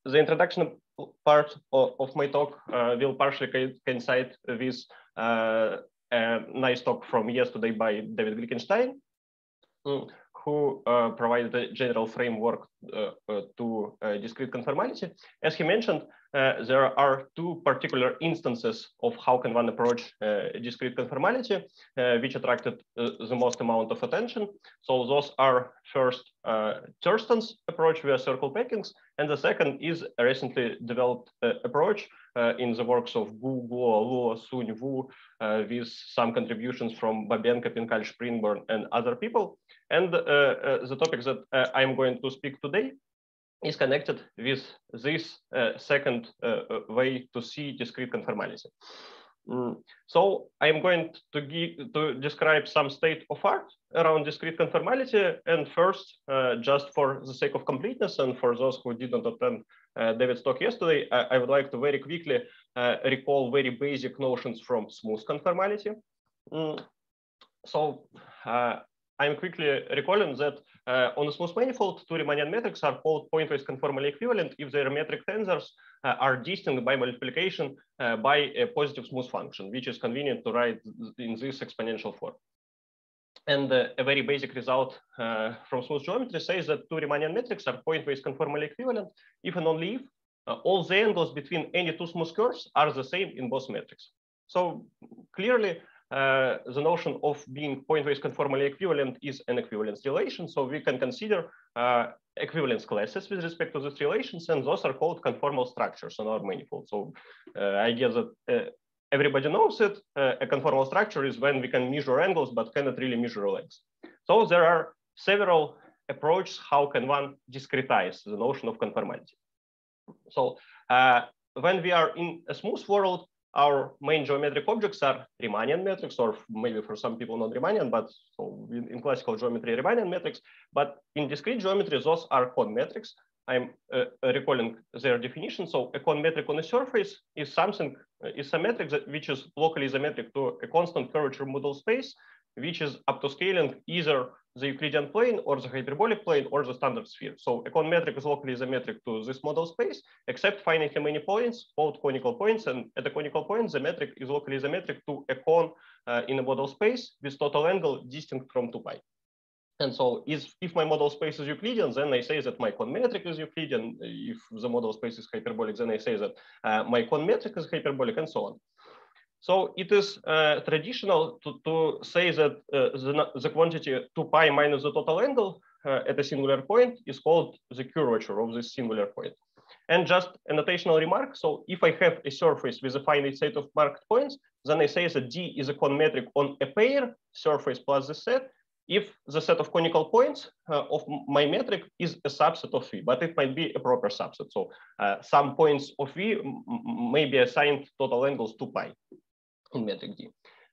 the introduction part of my talk will partially coincide with a nice talk from yesterday by David Glickenstein, who provided a general framework to discrete conformality. As he mentioned, there are two particular instances of how can one approach discrete conformality, which attracted the most amount of attention. So those are first Thurston's approach via circle packings, and the second is a recently developed approach in the works of Gu, Guo, Luo, Sun, Wu, with some contributions from Babenko, Pinkal, Springborn, and other people. And the topic that I'm going to speak today is connected with this second way to see discrete conformality. So I'm going to describe some state of art around discrete conformality. And first, just for the sake of completeness and for those who didn't attend David's talk yesterday, I would like to very quickly recall very basic notions from smooth conformality. So I'm quickly recalling that on a smooth manifold, two Riemannian metrics are called pointwise conformally equivalent if their metric tensors are distinct by multiplication by a positive smooth function, which is convenient to write in this exponential form. And a very basic result from smooth geometry says that two Riemannian metrics are pointwise conformally equivalent if and only if all the angles between any two smooth curves are the same in both metrics. So clearly, the notion of being pointwise conformally equivalent is an equivalence relation. So we can consider equivalence classes with respect to these relations, and those are called conformal structures on our manifold. So I guess that everybody knows it. A conformal structure is when we can measure angles, but cannot really measure lengths. So there are several approaches how can one discretize the notion of conformality. So when we are in a smooth world, our main geometric objects are Riemannian metrics, or maybe for some people not Riemannian, but so in classical geometry, Riemannian metrics. But in discrete geometry, those are cone metrics. I'm recalling their definition. So a cone metric on a surface is something, is a metric which is locally isometric to a constant curvature model space, which is up to scaling either the Euclidean plane or the hyperbolic plane or the standard sphere. So a cone metric is locally isometric to this model space, except finitely many points called conical points. And at a conical point, the metric is locally isometric to a cone in a model space with total angle distinct from 2 pi. And so if my model space is Euclidean, then I say that my cone metric is Euclidean. If the model space is hyperbolic, then I say that my cone metric is hyperbolic, and so on. So it is traditional to say that the quantity 2 pi minus the total angle at a singular point is called the curvature of this singular point. And just a notational remark. So if I have a surface with a finite set of marked points, then I say that D is a cone metric on a pair surface plus the set if the set of conical points of my metric is a subset of V, but it might be a proper subset. So some points of V may be assigned total angles 2 pi in metric D.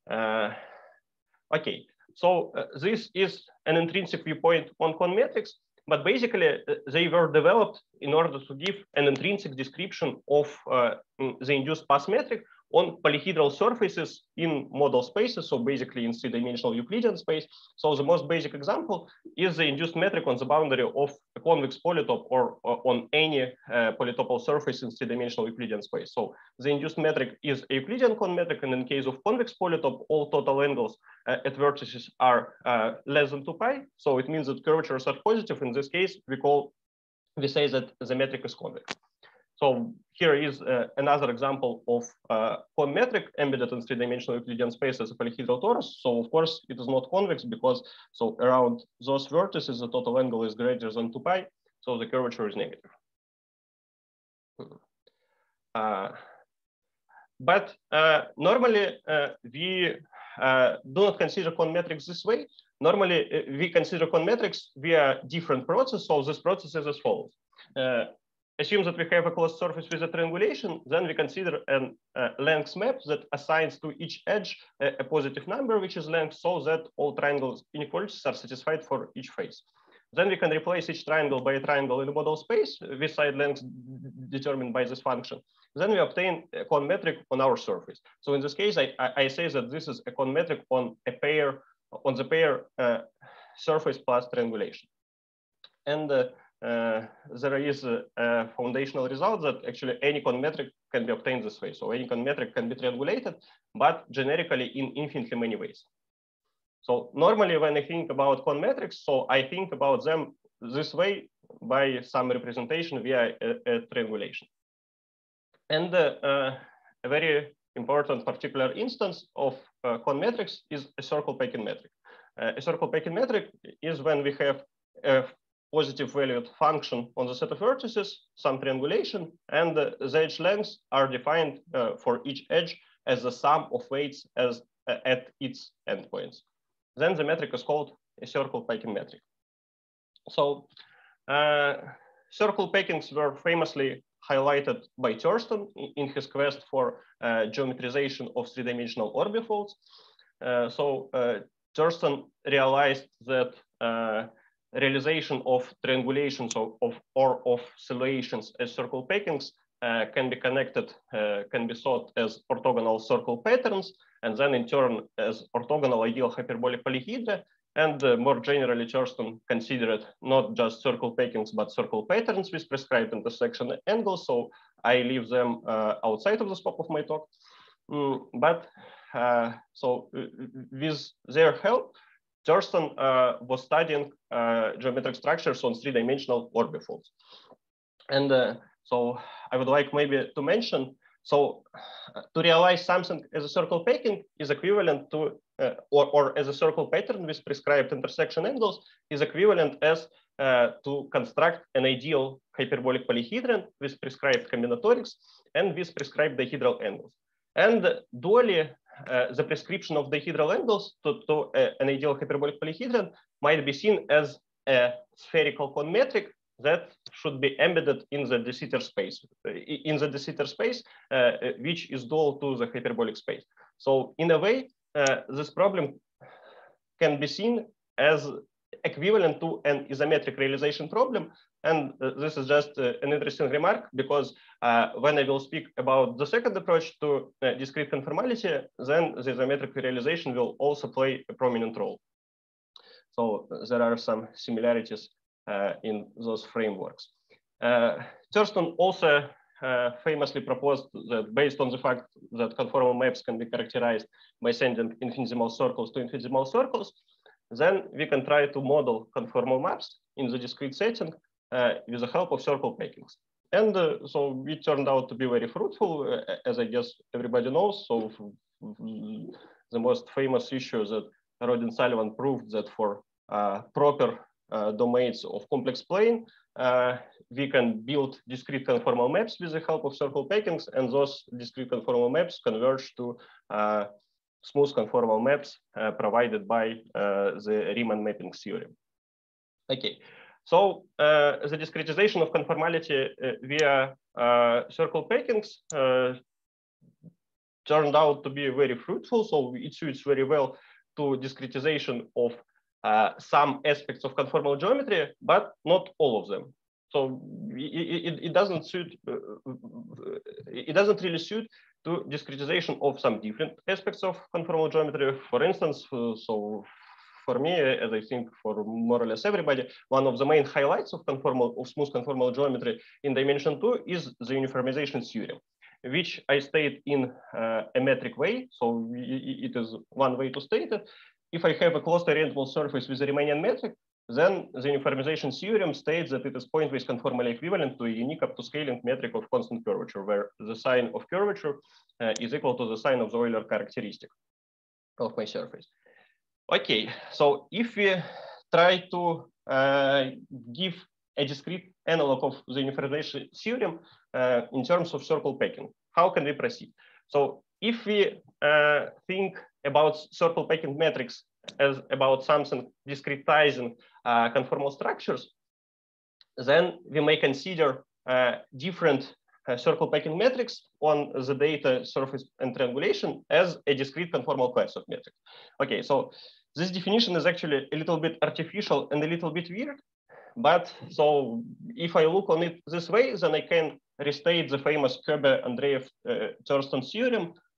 Okay, so this is an intrinsic viewpoint on cone metrics, but basically they were developed in order to give an intrinsic description of the induced path metric on polyhedral surfaces in model spaces, so basically in three-dimensional Euclidean space. So the most basic example is the induced metric on the boundary of a convex polytope or on any polytopal surface in three-dimensional Euclidean space. So the induced metric is a Euclidean cone metric, and in case of convex polytope, all total angles at vertices are less than 2 pi. So it means that curvatures are positive. In this case, we say that the metric is convex. So here is another example of cone metric embedded in three-dimensional Euclidean space as a polyhedral torus. So of course it is not convex because so around those vertices the total angle is greater than 2 pi, so the curvature is negative. But normally we do not consider cone metrics this way. Normally we consider cone metrics via different process. So this process is as follows. Assume that we have a closed surface with a triangulation, then we consider a length map that assigns to each edge a positive number, which is length, so that all triangles inequalities are satisfied for each face. Then we can replace each triangle by a triangle in a model space with side lengths determined by this function. Then we obtain a cone metric on our surface. So in this case, I say that this is a cone metric on a pair, on the pair surface plus triangulation. And there is a foundational result that actually any con metric can be obtained this way. So any con metric can be triangulated, but generically in infinitely many ways. So normally when I think about con metrics, so I think about them this way by some representation via a triangulation. And a very important particular instance of con metrics is a circle packing metric. A circle packing metric is when we have a positive valued function on the set of vertices, some triangulation, and the edge lengths are defined for each edge as the sum of weights at its endpoints. Then the metric is called a circle packing metric. So circle packings were famously highlighted by Thurston in his quest for geometrization of three-dimensional orbifolds. So Thurston realized that realization of triangulations of silhuations as circle packings can be connected, can be thought as orthogonal circle patterns, and then in turn as orthogonal ideal hyperbolic polyhedra. And more generally, Thurston considered not just circle packings, but circle patterns with prescribed intersection angles. So I leave them outside of the scope of my talk. So with their help, Thurston was studying geometric structures on three-dimensional orbifolds. And so I would like maybe to mention, so to realize something as a circle packing is equivalent to, or as a circle pattern with prescribed intersection angles is equivalent as to construct an ideal hyperbolic polyhedron with prescribed combinatorics and with prescribed dihedral angles. And dually, the prescription of dihedral angles to an ideal hyperbolic polyhedron might be seen as a spherical con metric that should be embedded in the de Sitter space, which is dual to the hyperbolic space. So in a way, this problem can be seen as equivalent to an isometric realization problem. And this is just an interesting remark, because when I will speak about the second approach to discrete conformality, then the isometric realization will also play a prominent role. So there are some similarities in those frameworks. Thurston also famously proposed that based on the fact that conformal maps can be characterized by sending infinitesimal circles to infinitesimal circles, then we can try to model conformal maps in the discrete setting with the help of circle packings. And so it turned out to be very fruitful, as I guess everybody knows. So the most famous issue that Rodin Sullivan proved that for proper domains of complex plane, we can build discrete conformal maps with the help of circle packings, and those discrete conformal maps converge to smooth conformal maps provided by the Riemann mapping theorem. Okay, so the discretization of conformality via circle packings turned out to be very fruitful. So it suits very well to discretization of some aspects of conformal geometry, but not all of them. So it doesn't suit. It doesn't really suit to discretization of some different aspects of conformal geometry. For instance, so for me, as I think for more or less everybody, one of the main highlights of smooth conformal geometry in dimension 2 is the uniformization theorem, which I state in a metric way. So it is one way to state it. If I have a closed orientable surface with a Riemannian metric, then the uniformization theorem states that it is pointwise conformally equivalent to a unique up to scaling metric of constant curvature, where the sign of curvature is equal to the sign of the Euler characteristic of my surface. Okay, so if we try to give a discrete analog of the uniformization theorem in terms of circle packing, how can we proceed? So if we think about circle packing metrics as about something discretizing conformal structures, then we may consider different circle packing metrics on the data surface and triangulation as a discrete conformal class of metrics. Okay, so this definition is actually a little bit artificial and a little bit weird, but so if I look on it this way, then I can restate the famous Koebe-Andreev Thurston theorem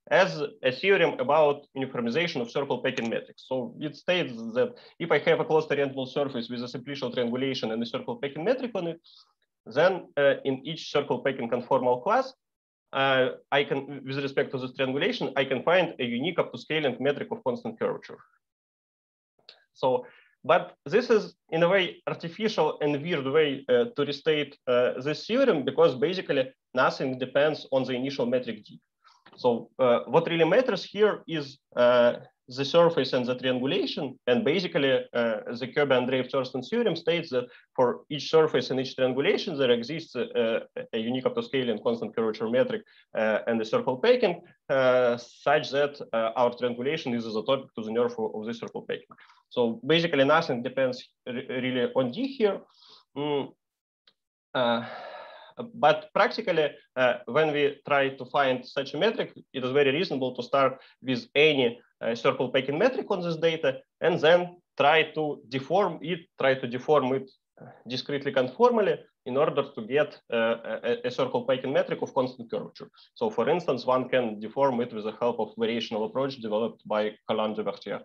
as a theorem about uniformization of circle packing metrics. So it states that if I have a closed orientable surface with a simplicial triangulation and a circle packing metric on it, then in each circle packing conformal class, I can, with respect to this triangulation, I can find a unique up to scaling metric of constant curvature. So, but this is in a way artificial and weird way to restate this theorem, because basically nothing depends on the initial metric D. So what really matters here is the surface and the triangulation. And basically the Kirby-Andreev-Thurston theorem states that for each surface and each triangulation, there exists a unique up to scaling constant curvature metric and the circle packing such that our triangulation is isotopic to the nerve of this circle packing. So basically nothing depends really on D here. But practically, when we try to find such a metric, it is very reasonable to start with any circle packing metric on this data, and then try to deform it discretely conformally in order to get a circle packing metric of constant curvature. So for instance, one can deform it with the help of variational approach developed by Calandre-Vertier.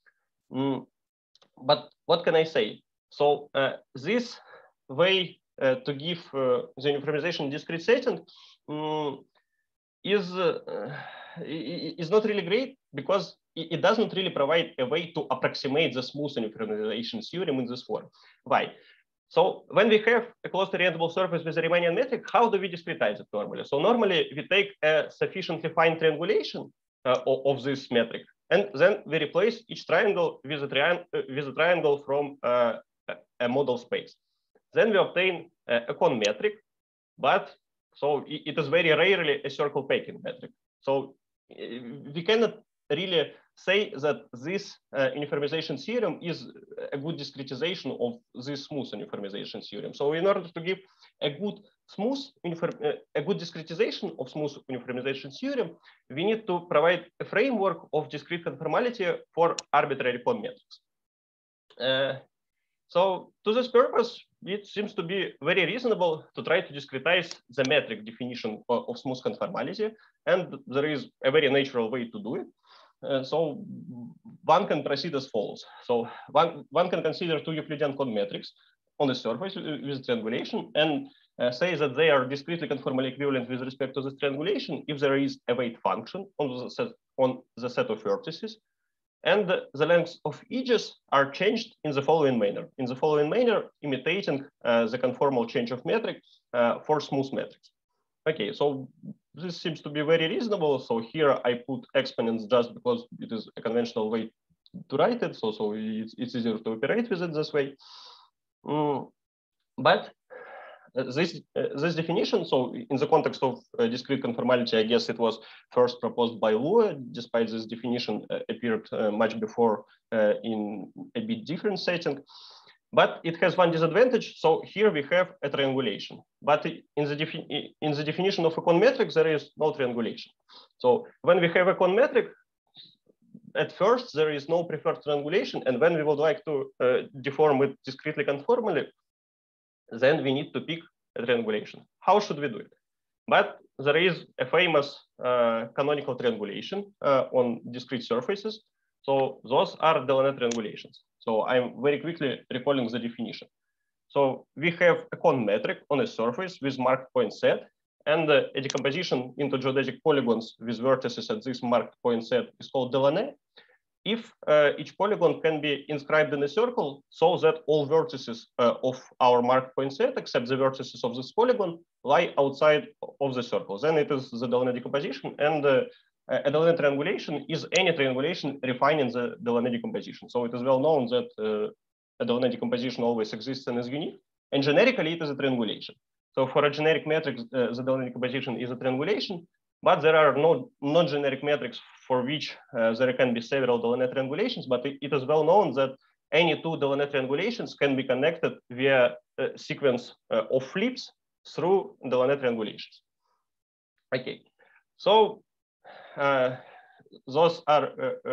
But what can I say? So this way to give the uniformization discrete setting is not really great, because it doesn't really provide a way to approximate the smooth uniformization theorem in this form. Why? So when we have a closed orientable surface with a Riemannian metric, how do we discretize it normally? So normally we take a sufficiently fine triangulation of this metric, and then we replace each triangle with a triangle from a model space. Then we obtain a cone metric, but so it is very rarely a circle packing metric. So we cannot really say that this uniformization theorem is a good discretization of this smooth uniformization theorem. So in order to give a good discretization of smooth uniformization theorem, we need to provide a framework of discrete conformality for arbitrary cone metrics. So to this purpose, it seems to be very reasonable to try to discretize the metric definition of smooth conformality. And there is a very natural way to do it. So one can proceed as follows. So one can consider two Euclidean cone metrics on the surface with triangulation and say that they are discretely conformally equivalent with respect to this triangulation if there is a weight function on the set of vertices. And the lengths of edges are changed in the following manner. In the following manner, imitating the conformal change of metric for smooth metrics. Okay, so this seems to be very reasonable. So here I put exponents just because it is a conventional way to write it. So it's easier to operate with it this way. But this definition, so in the context of discrete conformality, I guess it was first proposed by Luo, despite this definition appeared much before in a bit different setting. But it has one disadvantage. So here we have a triangulation. But in the definition of a cone metric, there is no triangulation. So when we have a cone metric, at first there is no preferred triangulation. And when we would like to deform it discretely conformally, then we need to pick a triangulation. How should we do it? But there is a famous canonical triangulation on discrete surfaces. So those are Delaunay triangulations. So I'm very quickly recalling the definition. So we have a cone metric on a surface with marked point set, and a decomposition into geodesic polygons with vertices at this marked point set is called Delaunay. If each polygon can be inscribed in a circle so that all vertices of our marked point set, except the vertices of this polygon, lie outside of the circle, then it is the Delaunay decomposition. And a Delaunay triangulation is any triangulation refining the Delaunay decomposition. So it is well known that a Delaunay decomposition always exists and is unique. And generically, it is a triangulation. So for a generic metric, the Delaunay decomposition is a triangulation. But there are no non-generic metrics for which there can be several Delaunay triangulations. But it is well known that any two Delaunay triangulations can be connected via a sequence of flips through Delaunay triangulations. Okay, so those are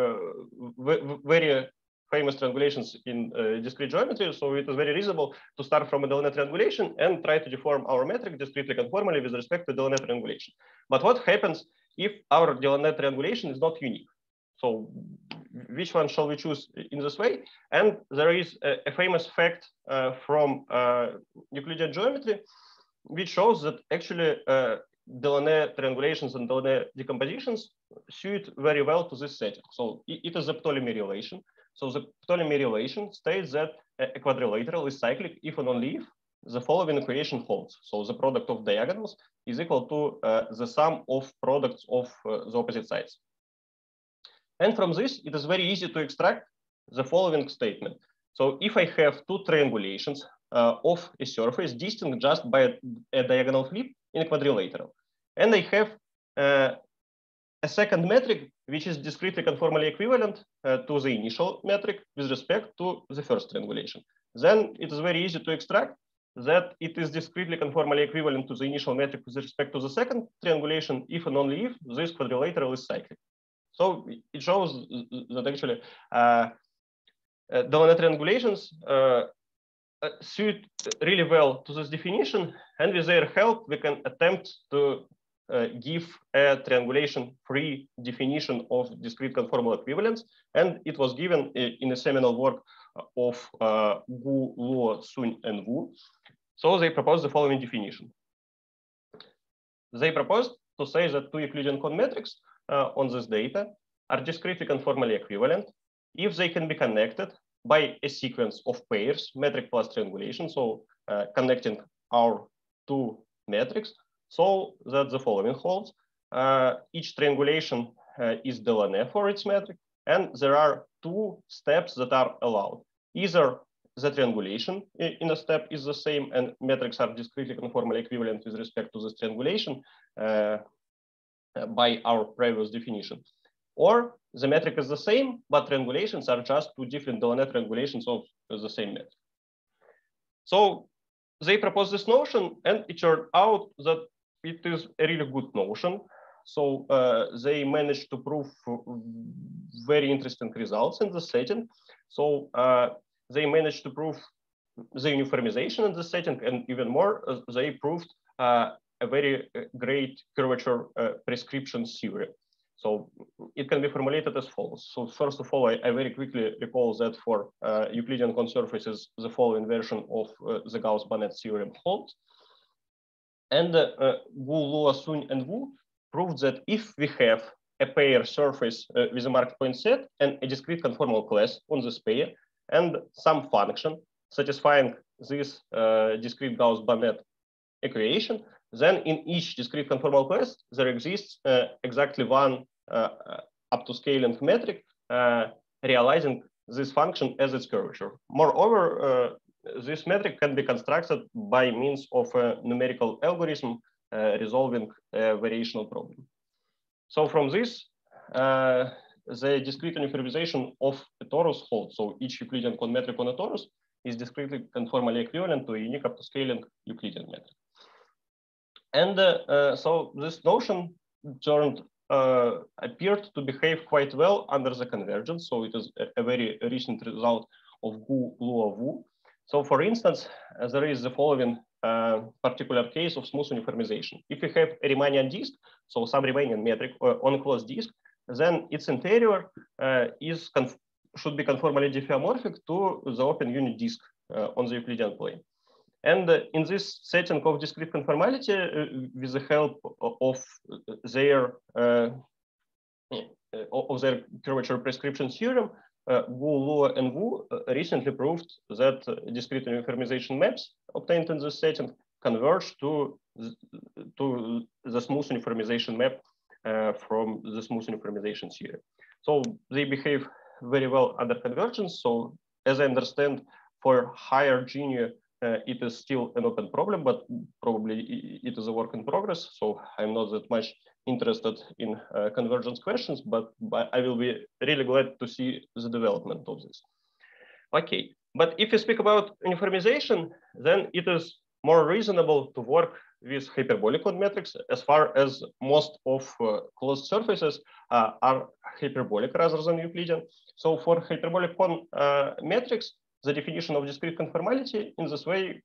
very famous triangulations in discrete geometry. So it is very reasonable to start from a Delaunay triangulation and try to deform our metric discretely conformally with respect to Delaunay triangulation. But what happens if our Delaunay triangulation is not unique. So which one shall we choose in this way? And there is a famous fact from Euclidean geometry, which shows that actually Delaunay triangulations and Delaunay decompositions suit very well to this setting. So it is a Ptolemy relation. So the Ptolemy relation states that a quadrilateral is cyclic if and only if the following equation holds. So the product of diagonals is equal to the sum of products of the opposite sides. And from this, it is very easy to extract the following statement. So if I have two triangulations of a surface distinct just by a diagonal flip in a quadrilateral, and I have a second metric which is discretely conformally equivalent to the initial metric with respect to the first triangulation, then it is very easy to extract that it is discretely conformally equivalent to the initial metric with respect to the second triangulation if and only if this quadrilateral is cyclic. So it shows that actually Delaunay triangulations suit really well to this definition, and with their help, we can attempt to give a triangulation-free definition of discrete conformal equivalence, and it was given in a seminal work of Gu, Luo, Sun, and Wu. So they proposed the following definition. They proposed to say that two Euclidean cone metrics on this data are discretely conformally equivalent if they can be connected by a sequence of pairs, metric plus triangulation, so connecting our two metrics, so that the following holds. Each triangulation is Delaunay for its metric, and there are two steps that are allowed. Either the triangulation in a step is the same and metrics are discretely conformally equivalent with respect to this triangulation by our previous definition. Or the metric is the same, but triangulations are just two different Delaunay triangulations of the same metric. So they proposed this notion, and it turned out that it is a really good notion. So they managed to prove very interesting results in the setting. So they managed to prove the uniformization in the setting, and even more, they proved a very great curvature prescription theory. So it can be formulated as follows. So first of all, I very quickly recall that for Euclidean cone surfaces, the following version of the Gauss-Bonnet theorem holds. And Gu, Luo, Sun, and Wu proved that if we have a pair surface with a marked point set and a discrete conformal class on this pair and some function satisfying this discrete Gauss-Bonnet equation, then in each discrete conformal class, there exists exactly one up to scaling metric realizing this function as its curvature. Moreover, this metric can be constructed by means of a numerical algorithm resolving a variational problem. So from this, the discrete uniformization of a torus holds. So each Euclidean cone metric on a torus is discretely conformally equivalent to a unique up to scaling Euclidean metric. And so this notion appeared to behave quite well under the convergence. So it is a very recent result of Gu, Luo, Wu. So for instance, there is the following particular case of smooth uniformization. If you have a Riemannian disk, so some Riemannian metric on a closed disk, then its interior should be conformally diffeomorphic to the open unit disk on the Euclidean plane. And in this setting of discrete conformality, with the help of their curvature prescription theorem, Gu, Luo, and Wu recently proved that discrete uniformization maps obtained in this setting converge to the smooth uniformization map from the smooth uniformization theory. So they behave very well under convergence. So as I understand, for higher Gini, it is still an open problem, but probably it is a work in progress. So I'm not that much interested in convergence questions, but I will be really glad to see the development of this. Okay, but if you speak about uniformization, then it is more reasonable to work with hyperbolic cone metrics as far as most of closed surfaces are hyperbolic rather than Euclidean. So for hyperbolic cone metrics, the definition of discrete conformality in this way,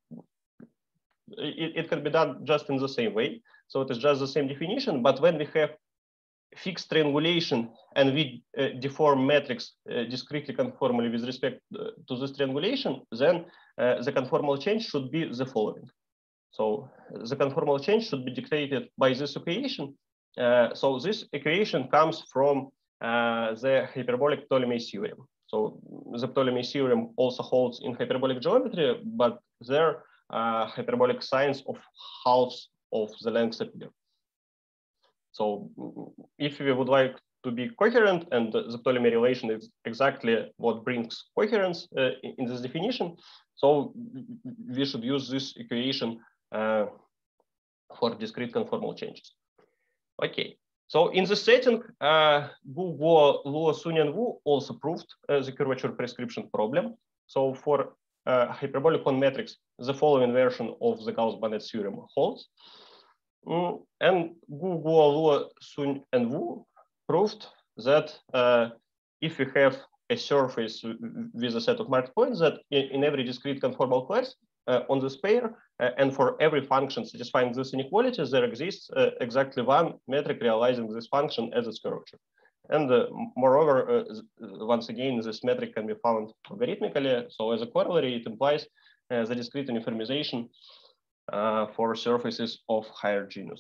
it can be done just in the same way. So it is just the same definition, but when we have fixed triangulation and we deform matrix discretely conformally with respect to this triangulation, then the conformal change should be the following. So the conformal change should be dictated by this equation. So this equation comes from the hyperbolic Ptolemy theorem. So the Ptolemy theorem also holds in hyperbolic geometry, but there hyperbolic signs of halves of the length appear. So if we would like to be coherent, and the Ptolemy relation is exactly what brings coherence in this definition, so we should use this equation for discrete conformal changes. Okay, so in this setting, Gu, Guo, Luo, Sun, and Wu also proved the curvature prescription problem. So for hyperbolic cone matrix, the following version of the Gauss-Bonnet theorem holds. And Gu, Guo, Luo, Sun, and Wu proved that if we have a surface with a set of marked points, that in every discrete conformal class on this pair, and for every function satisfying this inequality, there exists exactly one metric realizing this function as its curvature. And moreover, once again, this metric can be found logarithmically. So as a corollary, it implies the discrete uniformization for surfaces of higher genus.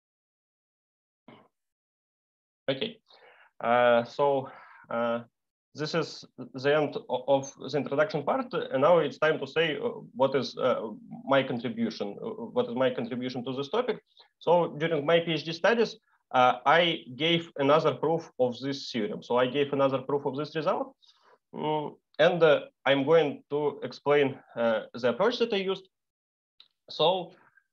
Okay, so this is the end of the introduction part, and now it's time to say what is my contribution. What is my contribution to this topic? So during my PhD studies, I gave another proof of this theorem. So I gave another proof of this result, and I'm going to explain the approach that I used. So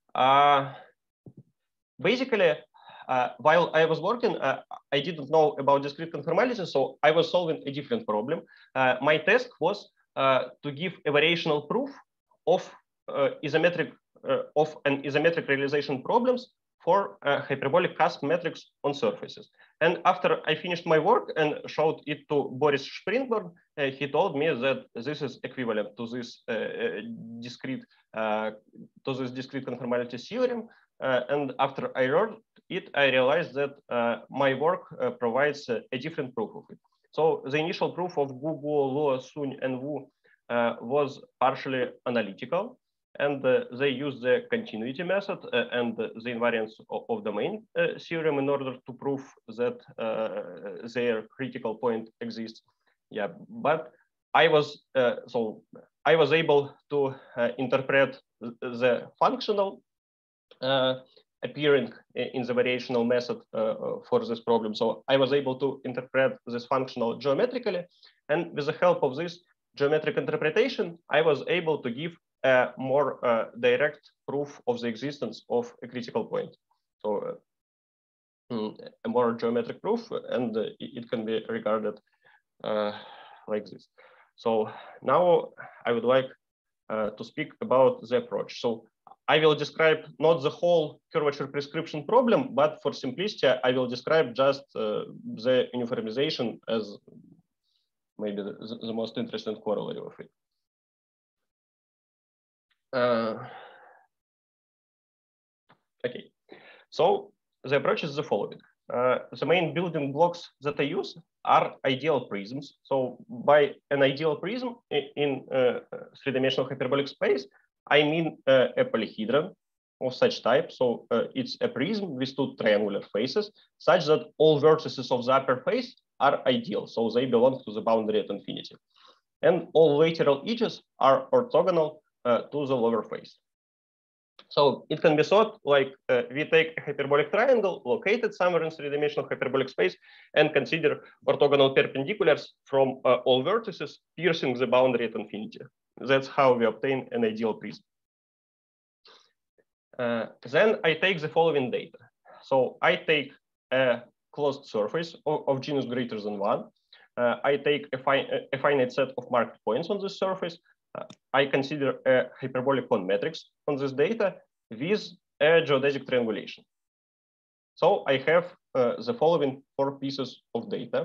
basically, while I was working, I didn't know about discrete conformality, so I was solving a different problem. My task was to give a variational proof of an isometric realization problems for hyperbolic cusp metrics on surfaces. And after I finished my work and showed it to Boris Springborn, he told me that this is equivalent to this discrete conformality theorem. And after I learned it, I realized that my work provides a different proof of it. So the initial proof of Gu, Guo, Luo, Sun, and Wu was partially analytical, and they used the continuity method and the invariance of domain theorem in order to prove that their critical point exists. Yeah, but I was able to interpret the functional appearing in the variational method for this problem. So I was able to interpret this functional geometrically, and with the help of this geometric interpretation, I was able to give a more direct proof of the existence of a critical point. So a more geometric proof, and it can be regarded like this. So now I would like to speak about the approach. So I will describe not the whole curvature prescription problem, but for simplicity, I will describe just the uniformization as maybe the most interesting corollary of it. Okay, so the approach is the following. The main building blocks that I use are ideal prisms. So by an ideal prism in three-dimensional hyperbolic space, I mean a polyhedron of such type. So it's a prism with two triangular faces such that all vertices of the upper face are ideal. So they belong to the boundary at infinity. And all lateral edges are orthogonal to the lower face. So it can be thought like we take a hyperbolic triangle located somewhere in three-dimensional hyperbolic space and consider orthogonal perpendiculars from all vertices piercing the boundary at infinity. That's how we obtain an ideal prism. Then I take the following data. So I take a closed surface of genus greater than 1. I take a finite set of marked points on this surface. I consider a hyperbolic cone matrix on this data with a geodesic triangulation. So I have the following 4 pieces of data.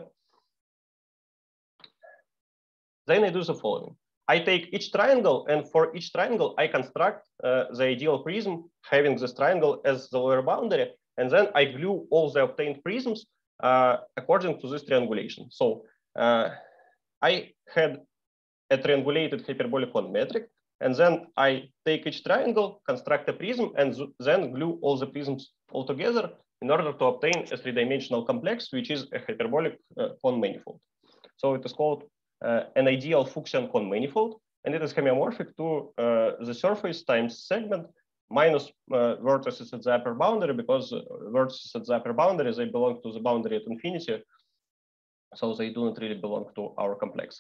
Then I do the following. I take each triangle, and for each triangle, I construct the ideal prism having this triangle as the lower boundary, and then I glue all the obtained prisms according to this triangulation. So I had a triangulated hyperbolic cone metric, and then I take each triangle, construct a prism, and then glue all the prisms all together in order to obtain a three-dimensional complex, which is a hyperbolic cone manifold. So it is called an ideal Fuchsian cone manifold, and it is homeomorphic to the surface times segment minus vertices at the upper boundary, because vertices at the upper boundary, they belong to the boundary at infinity, so they do not really belong to our complex.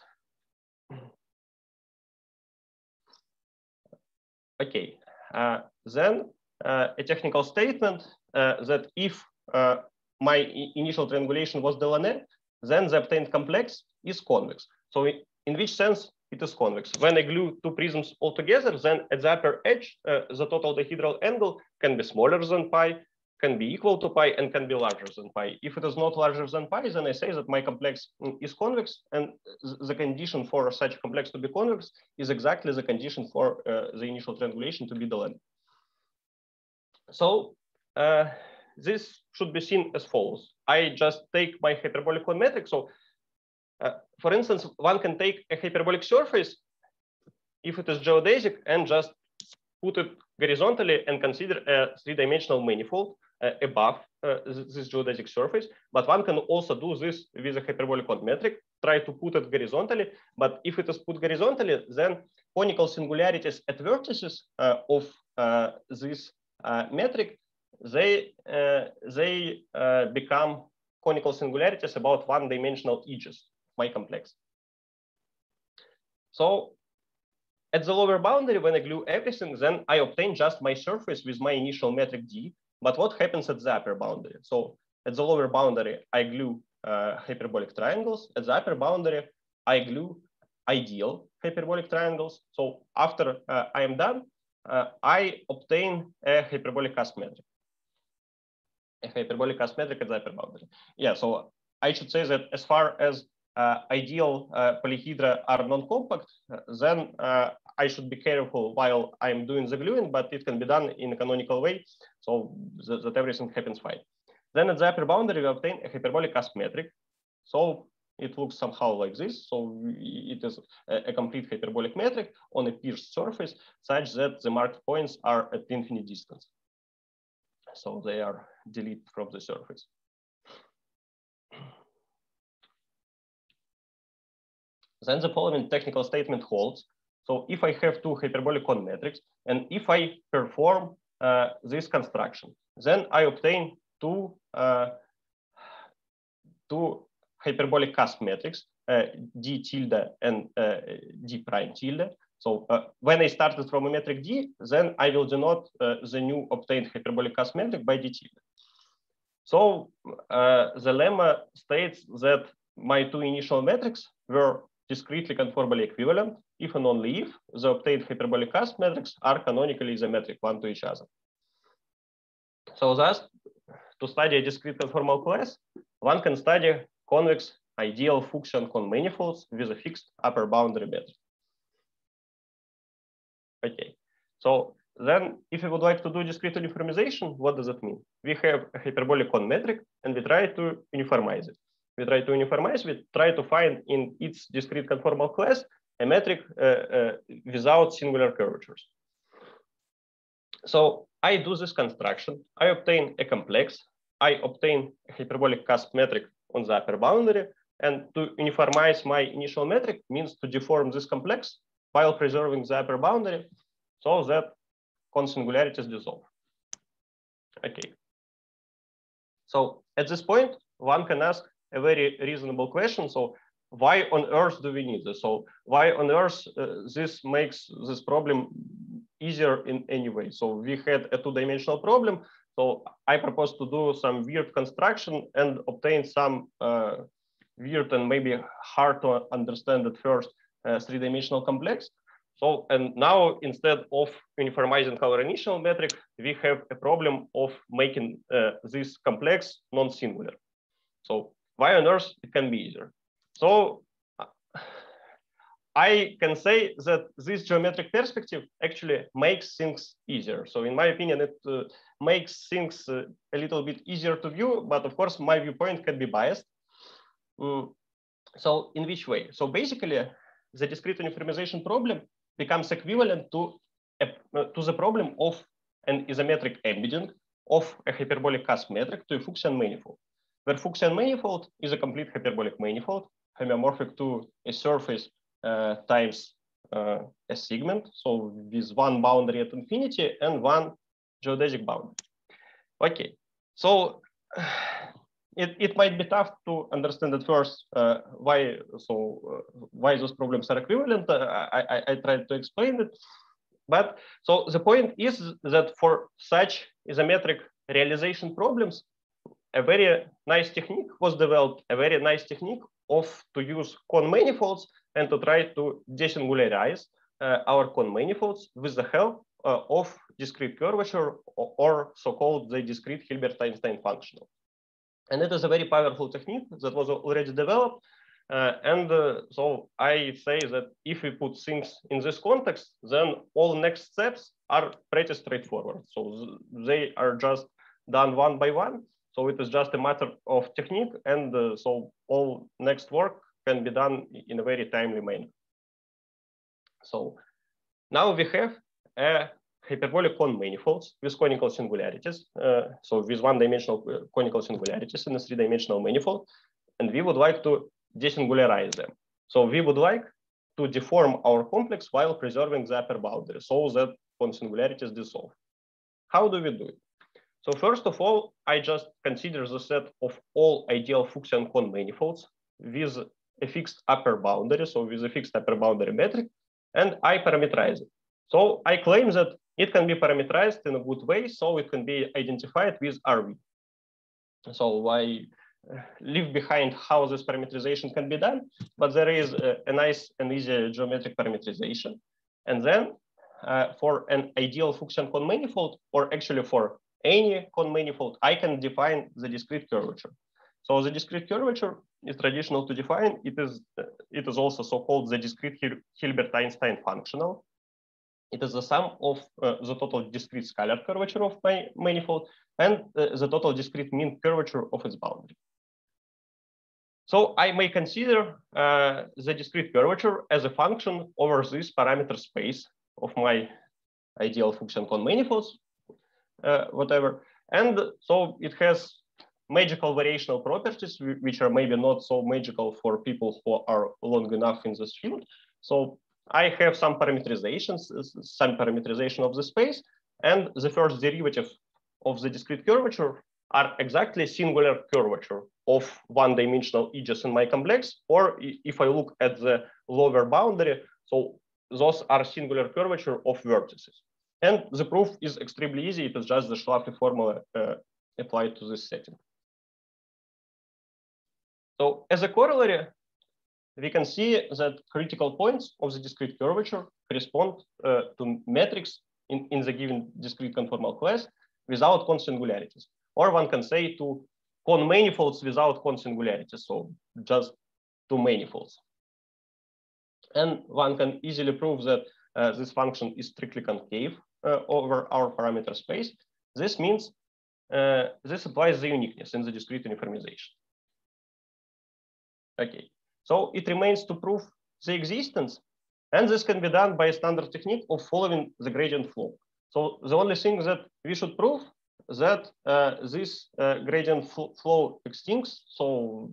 Okay, then a technical statement that if my initial triangulation was Delaunay, then the obtained complex is convex. So in which sense it is convex? When I glue two prisms all together, then at the upper edge, the total dihedral angle can be smaller than pi, can be equal to pi, and can be larger than pi. If it is not larger than pi, then I say that my complex is convex, and the condition for such complex to be convex is exactly the condition for the initial triangulation to be Delaunay. So this should be seen as follows. I just take my hyperbolic cone metric. So for instance, one can take a hyperbolic surface if it is geodesic and just put it horizontally and consider a three-dimensional manifold above this geodesic surface. But one can also do this with a hyperbolic cone metric, try to put it horizontally. But if it is put horizontally, then conical singularities at vertices of this metric, they become conical singularities about one-dimensional edges of my complex. So at the lower boundary, when I glue everything, then I obtain just my surface with my initial metric D. But what happens at the upper boundary? So at the lower boundary, I glue hyperbolic triangles. At the upper boundary, I glue ideal hyperbolic triangles. So after I am done, I obtain a hyperbolic cusp metric. A hyperbolic cusp metric at the upper boundary. Yeah, so I should say that as far as ideal polyhedra are non-compact, then I should be careful while I'm doing the gluing, but it can be done in a canonical way, so that everything happens fine. Then at the upper boundary, we obtain a hyperbolic cusp metric. So it looks somehow like this. So it is a complete hyperbolic metric on a pierced surface such that the marked points are at infinite distance. So they are deleted from the surface. Then the following technical statement holds. So if I have two hyperbolic cone metrics, and if I perform this construction, then I obtain two hyperbolic cusp metrics, D tilde and D prime tilde. So when I started from a metric D, then I will denote the new obtained hyperbolic cusp metric by D tilde. So the lemma states that my two initial metrics were discretely conformally equivalent if and only if the obtained hyperbolic cusp metrics are canonically isometric one to each other. So thus, to study a discrete conformal class, one can study convex ideal Fuchsian cone manifolds with a fixed upper boundary metric. Okay, so then if we would like to do discrete uniformization, what does it mean? We have a hyperbolic cone metric and we try to uniformize it. We try to find in its discrete conformal class a metric without singular curvatures. So I do this construction. I obtain a complex. I obtain a hyperbolic cusp metric on the upper boundary. And to uniformize my initial metric means to deform this complex while preserving the upper boundary so that cone singularities dissolve. Okay. So at this point, one can ask a very reasonable question. So why on earth do we need this? So why on earth this makes this problem easier in any way? So we had a two-dimensional problem. So I propose to do some weird construction and obtain some weird and maybe hard to understand at first three-dimensional complex. So, and now instead of uniformizing our initial metric, we have a problem of making this complex non-singular. So why on earth it can be easier? So I can say that this geometric perspective actually makes things easier. So in my opinion, it makes things a little bit easier to view, but of course my viewpoint can be biased. So in which way? So basically, the discrete uniformization problem becomes equivalent to the problem of an isometric embedding of a hyperbolic cusp metric to a Fuchsian manifold, where Fuchsian manifold is a complete hyperbolic manifold homeomorphic to a surface times a segment, so with one boundary at infinity and one geodesic boundary. Okay, so it might be tough to understand at first why those problems are equivalent. I tried to explain it, but so the point is that for such isometric realization problems, a very nice technique was developed, a very nice technique to use Kohn manifolds and to try to desingularize our Kohn manifolds with the help of discrete curvature or so-called the discrete Hilbert-Einstein functional. And it is a very powerful technique that was already developed. So I say that if we put things in this context, then all next steps are pretty straightforward. So they are just done one by one. So it is just a matter of technique. And so all next work can be done in a very timely manner. So now we have a hyperbolic Kohn manifolds with conical singularities. So with one-dimensional conical singularities in a three-dimensional manifold. And we would like to desingularize them. So we would like to deform our complex while preserving the upper boundary so that Kohn singularities dissolve. How do we do it? So first of all, I just consider the set of all ideal Fuchsian Kohn manifolds with a fixed upper boundary, so with a fixed upper boundary metric, and I parameterize it. So I claim that it can be parameterized in a good way, so it can be identified with RV. So I leave behind how this parameterization can be done, but there is a nice and easy geometric parameterization. And then for an ideal Fuchsian Kohn manifold, or actually for any Kohn manifold, I can define the discrete curvature. So the discrete curvature is traditional to define. It is also so-called the discrete Hilbert-Einstein functional. It is the sum of the total discrete scalar curvature of my manifold and the total discrete mean curvature of its boundary. So I may consider the discrete curvature as a function over this parameter space of my ideal Fuchsian Kohn manifolds, whatever. And so it has magical variational properties, which are maybe not so magical for people who are long enough in this field. So I have some parameterization of the space, and the first derivative of the discrete curvature are exactly singular curvature of one-dimensional edges in my complex, or if I look at the lower boundary, so those are singular curvature of vertices. And the proof is extremely easy. It is just the Schlafly formula applied to this setting. So as a corollary, we can see that critical points of the discrete curvature correspond to metrics in the given discrete conformal class without Kohn singularities. Or one can say to Kohn manifolds without Kohn singularities, so just two manifolds. And one can easily prove that this function is strictly concave over our parameter space. This means this applies the uniqueness in the discrete uniformization. Okay, so it remains to prove the existence, and this can be done by a standard technique of following the gradient flow. So the only thing that we should prove that this gradient flow extincts, so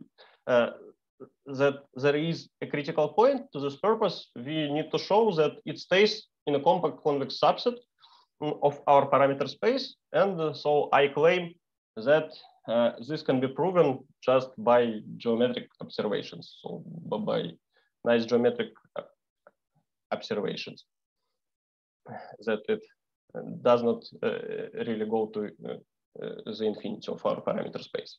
that there is a critical point. To this purpose, we need to show that it stays in a compact convex subset of our parameter space. And so I claim that this can be proven just by geometric observations, so by nice geometric observations, that it does not really go to the infinity of our parameter space.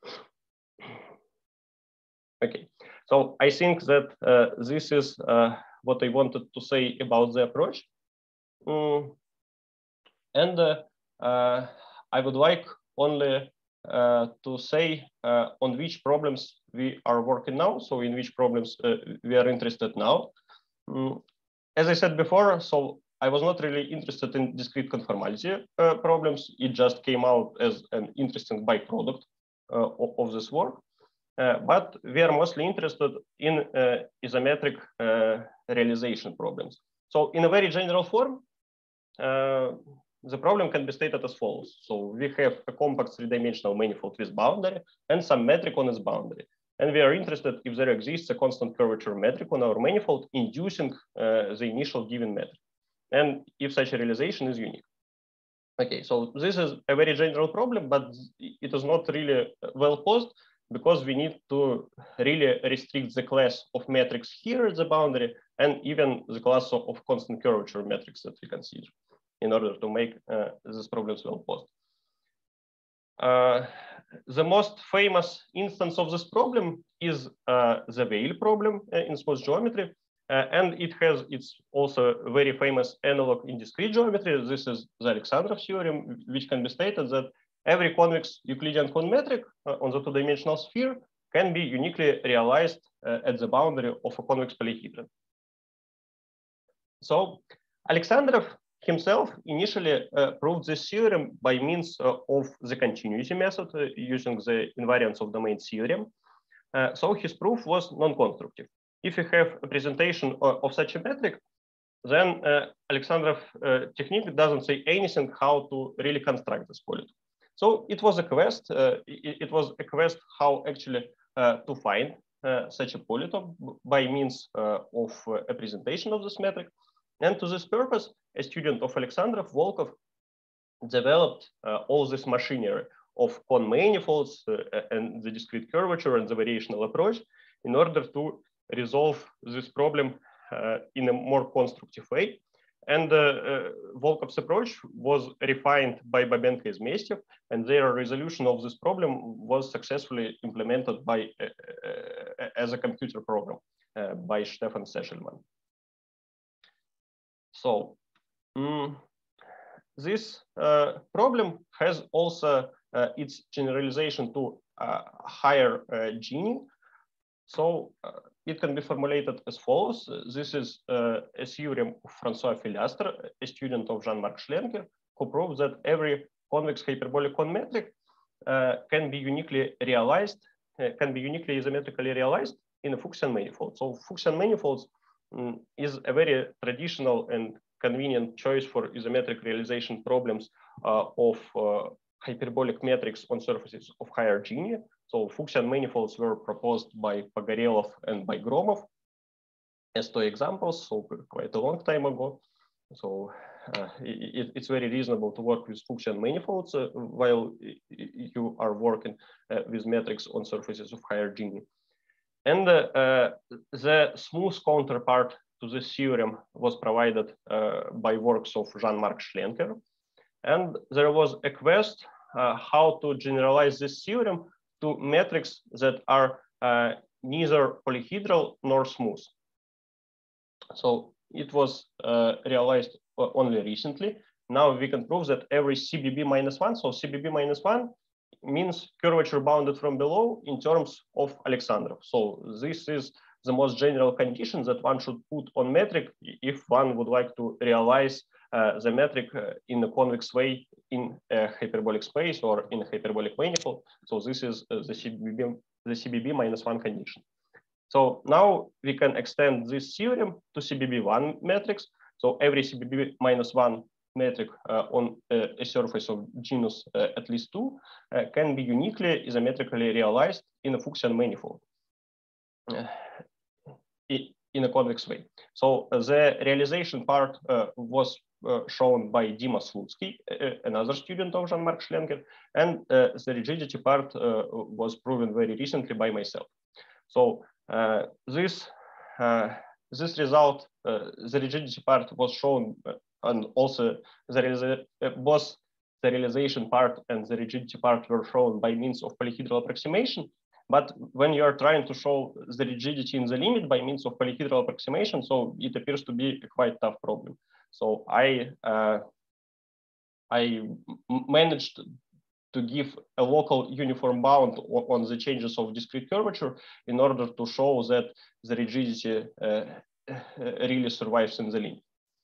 Okay, so I think that this is what I wanted to say about the approach. And I would like only to say on which problems we are working now. So in which problems we are interested now. As I said before, so I was not really interested in discrete conformality problems. It just came out as an interesting byproduct of this work. But we are mostly interested in isometric realization problems. So in a very general form, the problem can be stated as follows. So we have a compact three-dimensional manifold with boundary and some metric on its boundary. And we are interested if there exists a constant curvature metric on our manifold inducing the initial given metric, and if such a realization is unique. Okay, so this is a very general problem, but it is not really well posed because we need to really restrict the class of metrics here at the boundary and even the class of constant curvature metrics that we consider in order to make these problems well posed. The most famous instance of this problem is the Weyl problem in smooth geometry. And it has its also very famous analog in discrete geometry. This is the Alexandrov theorem, which can be stated that every convex Euclidean cone metric on the two-dimensional sphere can be uniquely realized at the boundary of a convex polyhedron. So Alexandrov himself initially proved this theorem by means of the continuity method using the invariance of domains theorem. So his proof was non-constructive. If you have a presentation of such a metric, then Alexandrov technique doesn't say anything how to really construct this polyton. So it was a quest. It was a quest how actually to find such a polyton by means of a presentation of this metric. And to this purpose, a student of Alexandrov, Volkov, developed all this machinery of cone manifolds and the discrete curvature and the variational approach in order to resolve this problem in a more constructive way. And Volkov's approach was refined by Babenko and Izmestyev, and their resolution of this problem was successfully implemented by as a computer program by Stefan Sesselman. So this problem has also its generalization to higher Gini. So it can be formulated as follows. This is a theorem of François Fillastre, a student of Jean-Marc Schlenker, who proves that every convex hyperbolic cone metric can be uniquely realized, can be uniquely isometrically realized in a Fuchsian manifold. So Fuchsian manifolds is a very traditional and convenient choice for isometric realization problems of hyperbolic metrics on surfaces of higher Gini. So Fuchsian manifolds were proposed by Pogorelov and by Gromov as two examples, so quite a long time ago. So it's very reasonable to work with Fuchsian manifolds while you are working with metrics on surfaces of higher Gini. And the smooth counterpart to this theorem was provided by works of Jean-Marc Schlenker. And there was a quest how to generalize this theorem to metrics that are neither polyhedral nor smooth. So it was realized only recently. Now we can prove that every CBB minus one, so CBB minus one means curvature bounded from below in terms of Alexandrov. So this is the most general condition that one should put on metric if one would like to realize the metric in a convex way in a hyperbolic space or in a hyperbolic manifold. So this is the CBB minus one condition. So now we can extend this theorem to CBB1 metrics. So every CBB minus one metric on a surface of genus at least 2 can be uniquely isometrically realized in a Fuchsian manifold in a convex way. So the realization part was shown by Dima Slutsky, another student of Jean-Marc Schlenker, and the rigidity part was proven very recently by myself. So this result, the rigidity part was shown, and also both the realization part and the rigidity part were shown by means of polyhedral approximation. But when you are trying to show the rigidity in the limit by means of polyhedral approximation, so it appears to be a quite tough problem. So I managed to give a local uniform bound on the changes of discrete curvature in order to show that the rigidity really survives in the limit.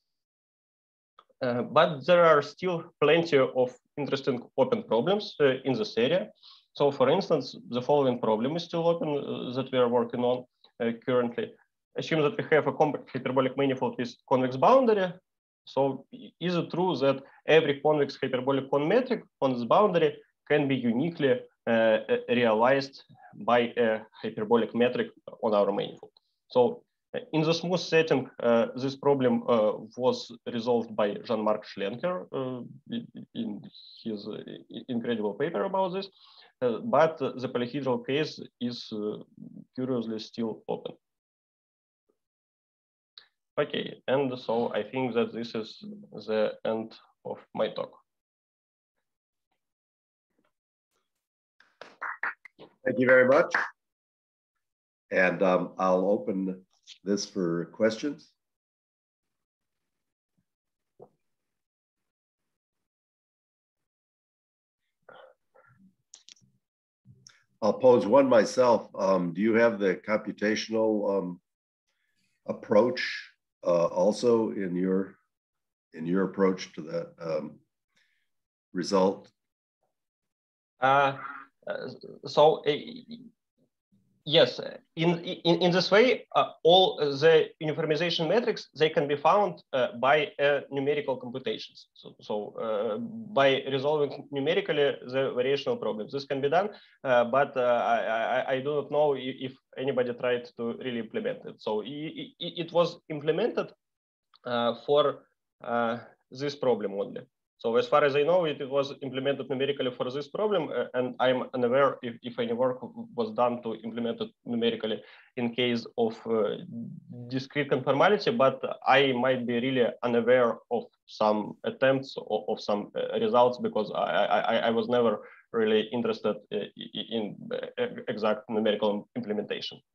But there are still plenty of interesting open problems in this area. So for instance, the following problem is still open that we are working on currently. Assume that we have a compact hyperbolic manifold with convex boundary. So is it true that every convex hyperbolic cone metric on this boundary can be uniquely realized by a hyperbolic metric on our manifold? So in the smooth setting, this problem was resolved by Jean-Marc Schlenker in his incredible paper about this, but the polyhedral case is curiously still open. Okay, and so I think that this is the end of my talk. Thank you very much. And I'll open this for questions. I'll pose one myself. Do you have the computational approach also in your approach to that result? Yes, in this way, all the uniformization metrics, they can be found by numerical computations. So by resolving numerically the variational problems, this can be done, but I do not know if anybody tried to really implement it. So it was implemented for this problem only. So as far as I know, it was implemented numerically for this problem, and I'm unaware if any work was done to implement it numerically in case of discrete conformality, but I might be really unaware of some attempts of some results because I was never really interested in exact numerical implementation.